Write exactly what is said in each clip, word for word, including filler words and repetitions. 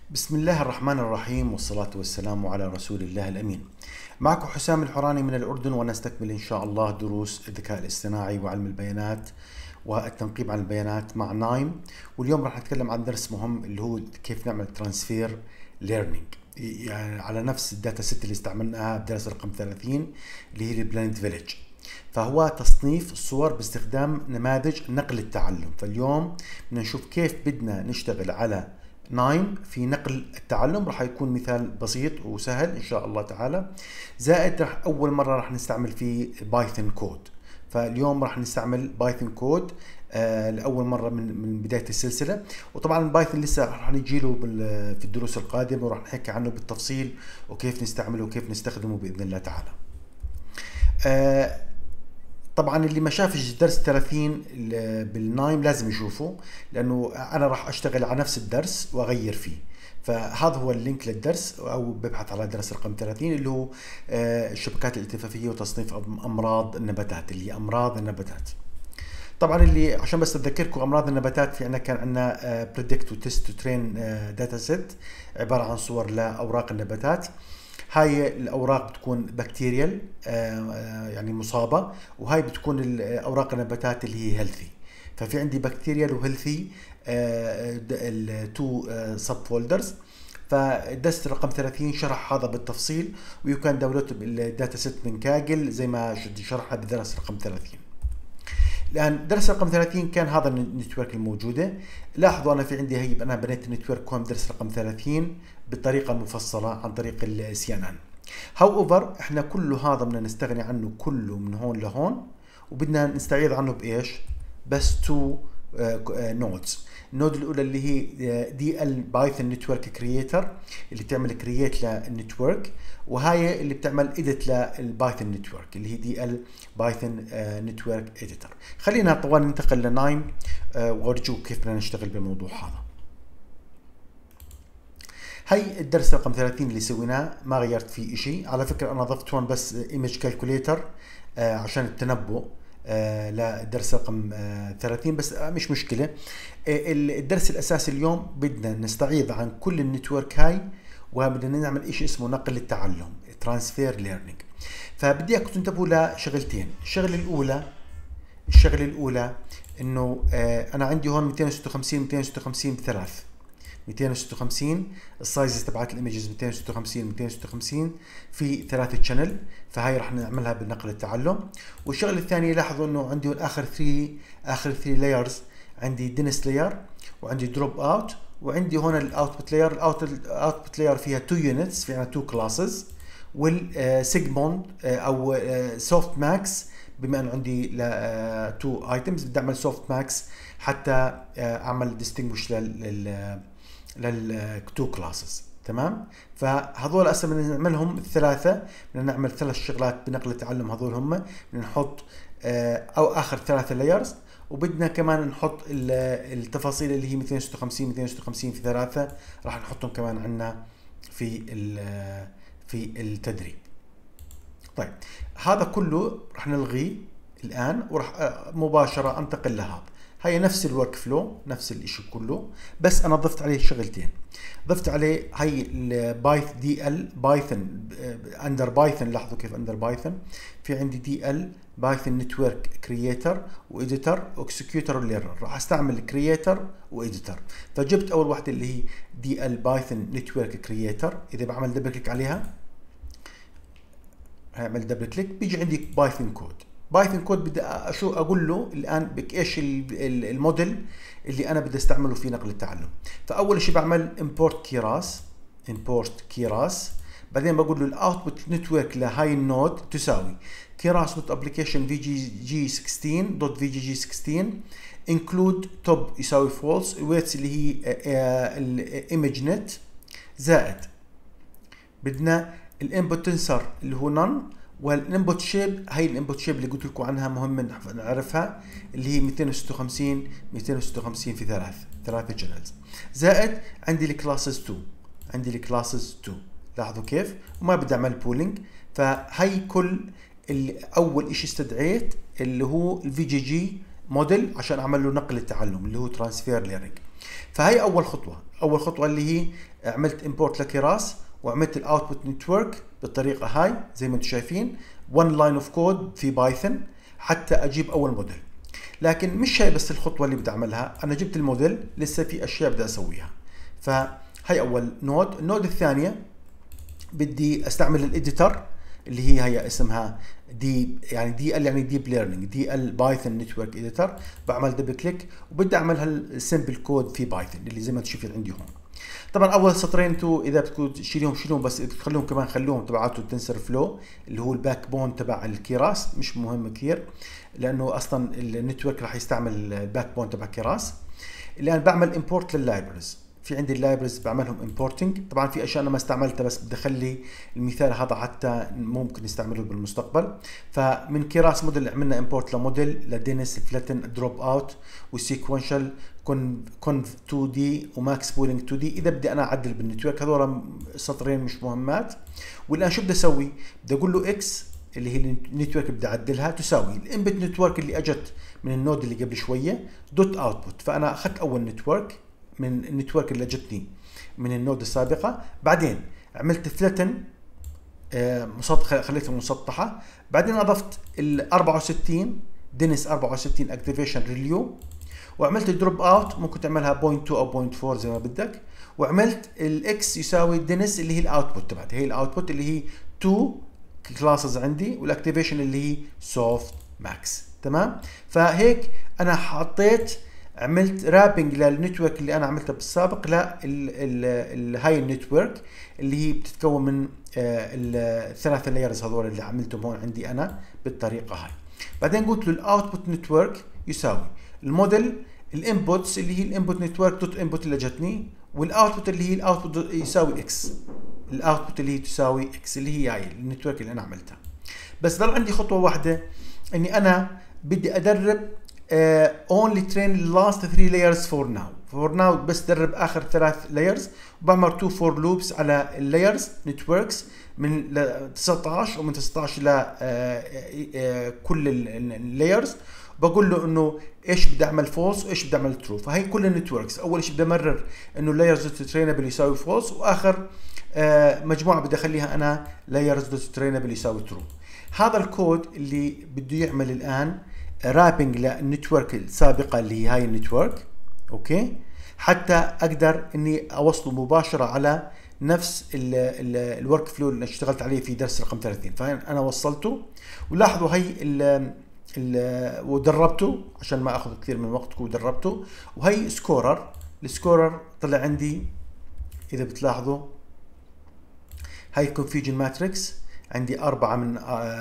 بسم الله الرحمن الرحيم، والصلاة والسلام على رسول الله الأمين. معكم حسام الحوراني من الأردن، ونستكمل إن شاء الله دروس الذكاء الاصطناعي وعلم البيانات والتنقيب عن البيانات مع نايم. واليوم راح نتكلم عن درس مهم اللي هو كيف نعمل ترانسفير ليرنينج، يعني على نفس الداتا ست اللي استعملناها بدرس رقم ثلاثين اللي هي البلانت فيليج. فهو تصنيف الصور باستخدام نماذج نقل التعلم. فاليوم بدنا نشوف كيف بدنا نشتغل على نايم في نقل التعلم. راح يكون مثال بسيط وسهل ان شاء الله تعالى. زائد راح اول مره راح نستعمل فيه بايثون كود. فاليوم راح نستعمل بايثون كود آه لاول مره من من بدايه السلسله. وطبعا بايثون لسه راح نجي له في الدروس القادمه، وراح نحكي عنه بالتفصيل وكيف نستعمله وكيف نستخدمه باذن الله تعالى. آه طبعا اللي ما شافش درس ثلاثين بالنايم لازم يشوفه، لانه انا راح اشتغل على نفس الدرس واغير فيه. فهذا هو اللينك للدرس، او ببحث على درس رقم ثلاثين اللي هو الشبكات الالتفافيه وتصنيف امراض النباتات، اللي هي امراض النباتات. طبعا اللي عشان بس اذكركم امراض النباتات، في عندنا كان عندنا بريدكت وتست وترين داتا سيت عباره عن صور لاوراق النباتات. هاي الاوراق بتكون بكتيريال يعني مصابه، وهاي بتكون الاوراق النباتات اللي هي هيلثي. ففي عندي بكتيريال وهيلثي التو سب فولدرز. فالدرس رقم ثلاثين شرح هذا بالتفصيل، ويو كان داونلود الداتا سيت من كاجل زي ما شرحنا بالدرس رقم ثلاثين. الان درس رقم ثلاثين كان هذا النتورك الموجوده. لاحظوا انا في عندي هي انا بنيت النتورك كون درس رقم ثلاثين بالطريقه المفصله عن طريق السي ان ان. هاو اوفر احنا كله هذا بدنا نستغني عنه كله من هون لهون، وبدنا نستعيض عنه بايش؟ بس تو نودز. النود الاولى اللي هي دي ال بايثون نتورك كرييتر، اللي بتعمل كرييت للنتورك، وهاي اللي بتعمل اديت للبايثون نتورك اللي هي دي ال بايثون نتورك اديتور. خلينا طوال ننتقل لنايم وارجوك كيف بدنا نشتغل بالموضوع هذا. هي الدرس رقم ثلاثين اللي سويناه ما غيرت فيه شيء. على فكره انا ضفت هون بس ايمج كالكوليتر عشان التنبؤ آه للدرس رقم آه ثلاثين، بس آه مش مشكلة. آه الدرس الأساسي اليوم بدنا نستعيض عن كل النتورك هاي، وبدنا نعمل إشي اسمه نقل التعلم ترانسفير ليرنينج. فبدي إياكم تنتبهوا لشغلتين. الشغلة الأولى الشغلة الأولى إنه آه أنا عندي هون مئتين وستة وخمسين مئتين وستة وخمسين بثلاث مئتين وستة وخمسين السايزز تبعت الايمجز مئتين وستة وخمسين مئتين وستة وخمسين في ثلاثة شانل. فهاي رح نعملها بنقل التعلم. والشغله الثانيه لاحظوا انه عندي اخر ثلاثة اخر ثلاثة لايرز. عندي دنس لاير، وعندي دروب اوت، وعندي هون الاوتبوت لاير. الاوتبوت لاير فيها تو يونتس، في عندنا تو كلاسز. والسيجموند او سوفت ماكس، بما انه عندي تو ايتمز بدي اعمل سوفت ماكس حتى اعمل ديستنجوش لل للتو كلاسز. تمام. فهذول هسه بدنا نعملهم الثلاثه، بدنا نعمل ثلاث شغلات بنقل التعلم. هذول هم بدنا نحط او اخر ثلاثه لايرز، وبدنا كمان نحط التفاصيل اللي هي مئتين وستة وخمسين مئتين وستة وخمسين في ثلاثه، راح نحطهم كمان عندنا في في التدريب. طيب هذا كله راح نلغيه الان، وراح مباشره انتقل لهذا. هي نفس الورك فلو، نفس الاشي كله، بس انا ضفت عليه شغلتين. ضفت عليه هي البايث دي ال بايثون اندر بايثون. لاحظوا كيف اندر بايثون في عندي دي ال بايثون نتورك كرييتر واديتر واكسكيوتر وليرنر. راح استعمل كرييتر واديتر. فجبت اول واحده اللي هي دي ال بايثون نتورك كرييتر. اذا بعمل دبل كليك عليها، هعمل دبل كليك بيجي عندي بايثون كود. بايثون كود بدي شو اقول له الان بك ايش الموديل اللي انا بدي استعمله في نقل التعلم. فاول شيء بعمل امبورت كيراس امبورت كيراس بعدين بقول له الاوتبوت نتورك لهاي النود تساوي كيراس دوت ابلكيشن في جي جي ستة عشر دوت في جي جي ستة عشر انكلود توب يساوي فولس، الويتس اللي هي الايمج نت، زائد بدنا الانبوت تنسر اللي هو نون، والانبوت شيب هي الانبوت شيب اللي قلت لكم عنها مهم نعرفها، اللي هي مئتين وستة وخمسين مئتين وستة وخمسين في ثلاث ثلاثة شانلز، زائد عندي الكلاسز اثنين عندي الكلاسز اثنين. لاحظوا كيف، وما بدي اعمل بولينج. فهي كل اللي اول شيء استدعيت اللي هو الفي جي جي موديل عشان اعمل له نقل التعلم اللي هو ترانسفير ليرنينج. فهي اول خطوه اول خطوه اللي هي عملت امبورت لكيراس وعملت الاوتبوت نتورك بالطريقه هاي زي ما انتم شايفين، one لاين اوف كود في بايثون حتى اجيب اول موديل. لكن مش هي بس الخطوه اللي بدي اعملها، انا جبت الموديل لسه في اشياء بدي اسويها. فهي اول نود. النود الثانيه بدي استعمل الاديتر اللي هي هي اسمها دي، يعني دي ال يعني ديب ليرنينج، دي ال بايثون نتورك اديتر. بعمل دبل كليك وبدي اعملها السمبل كود في بايثون اللي زي ما انتم شايفين عندي هون. طبعا اول سطرين انتوا اذا بدكم تشيلوهم شيلوهم، بس اذا تخلوهم كمان خلوهم تبعاتوا التنسر فلو اللي هو الباك بون تبع الكيراس، مش مهم كثير لانه اصلا النتورك راح يستعمل الباك بون تبع كيراس. الان بعمل امبورت لللايبرز، في عندي اللايبرز بعملهم امبورتنج. طبعا في اشياء انا ما استعملتها بس بدي اخلي المثال هذا حتى ممكن نستعمله بالمستقبل. فمن كيراس موديل عملنا امبورت لموديل لدينيس فلاتن دروب اوت وسيكونشال كونف تو دي وماكس بولينج تو دي. اذا بدي انا اعدل بالنتورك هذول سطرين مش مهمات. والان شو بدي اسوي؟ بدي اقول له اكس اللي هي النتورك بدي اعدلها تساوي الانبت نتورك اللي اجت من النود اللي قبل شويه دوت اوتبوت. فانا اخذت اول نتورك من النتورك اللي اجتني من النود السابقه، بعدين عملت فلاتن مسطحه خليتها مسطحه، بعدين اضفت ال أربعة وستين دينيس أربعة وستين اكتيفيشن ريليو، وعملت دروب اوت ممكن تعملها صفر فاصلة اثنين او صفر فاصلة أربعة زي ما بدك، وعملت الاكس يساوي دينيس اللي هي الاوتبوت تبعتها، هي الاوتبوت اللي هي تو كلاسز عندي، والاكتيفيشن اللي هي سوفت ماكس. تمام؟ فهيك انا حطيت عملت رابنج للنتورك اللي انا عملتها بالسابق للهاي النتورك اللي هي بتتكون من الثلاثه لايرز هذول اللي عملتهم هون عندي انا بالطريقه هاي. بعدين قلت له الاوتبوت نتورك يساوي الموديل الانبوتس اللي هي الانبوت نتورك دوت انبوت اللي جتني، والاوتبوت اللي هي الاوتبوت يساوي اكس، الاوتبوت اللي هي تساوي اكس اللي هي هاي النتورك اللي انا عملتها. بس ضل عندي خطوه واحده اني انا بدي ادرب Uh, only train the last three layers for now. for now بس درب اخر ثلاث layers، وبعمل two for loops على اللايرز نتوركس من تسعة عشر ومن تسعة عشر ل uh, uh, كل اللايرز. بقول له انه ايش بدي اعمل فولس وايش بدي اعمل ترو. فهي كل النتوركس اول شيء بدي امرر انه اللايرز ترينبل يساوي فولس، واخر uh, مجموعه بدي اخليها انا لايرز ترينبل يساوي ترو. هذا الكود اللي بده يعمل الان رابنج للنتورك السابقه اللي هي هاي النتورك، اوكي، حتى اقدر اني اوصله مباشره على نفس الورك فلو اللي اشتغلت عليه في درس رقم ثلاثين. فانا وصلته، ولاحظوا هي ال ال ودربته عشان ما اخذ كثير من وقتكم، ودربته. وهي سكورر، السكورر طلع عندي اذا بتلاحظوا هاي كونفيجن ماتريكس عندي أربعة من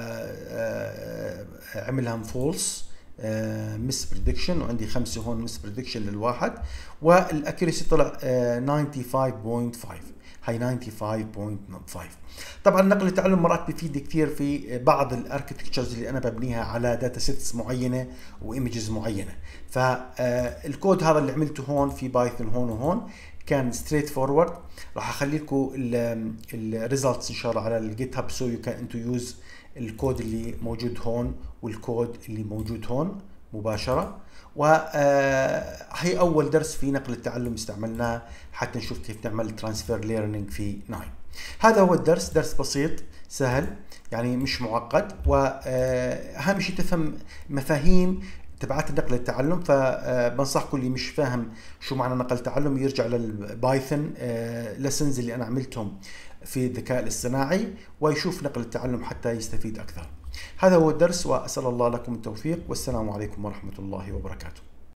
عملها فولس مس بريدكشن، وعندي خمسة هون مس بريدكشن للواحد، والاكيرسي طلع خمسة وتسعين فاصلة خمسة، هاي تسعة وتسعين فاصلة خمسة. طبعا نقل التعلم مرات بفيد كثير في بعض الاركتكتشرز اللي انا ببنيها على داتا سيتس معينه وايمجز معينه. فالكود هذا اللي عملته هون في بايثون هون وهون كان ستريت فورورد. راح اخلي لكم الريزلتس ان شاء الله على الجيت هاب، سو يو كان انتو يوز الكود اللي موجود هون والكود اللي موجود هون مباشره. وهي اول درس في نقل التعلم استعملناه حتى نشوف كيف نعمل ترانسفير ليرنينج في ناين. هذا هو الدرس، درس بسيط سهل يعني مش معقد، واهم شيء تفهم مفاهيم تبعات النقل التعلم. فبنصحكم اللي مش فاهم شو معنى نقل تعلم يرجع للبايثون ليسنز اللي انا عملتهم في الذكاء الاصطناعي ويشوف نقل التعلم حتى يستفيد اكثر. هذا هو الدرس، واسال الله لكم التوفيق، والسلام عليكم ورحمه الله وبركاته.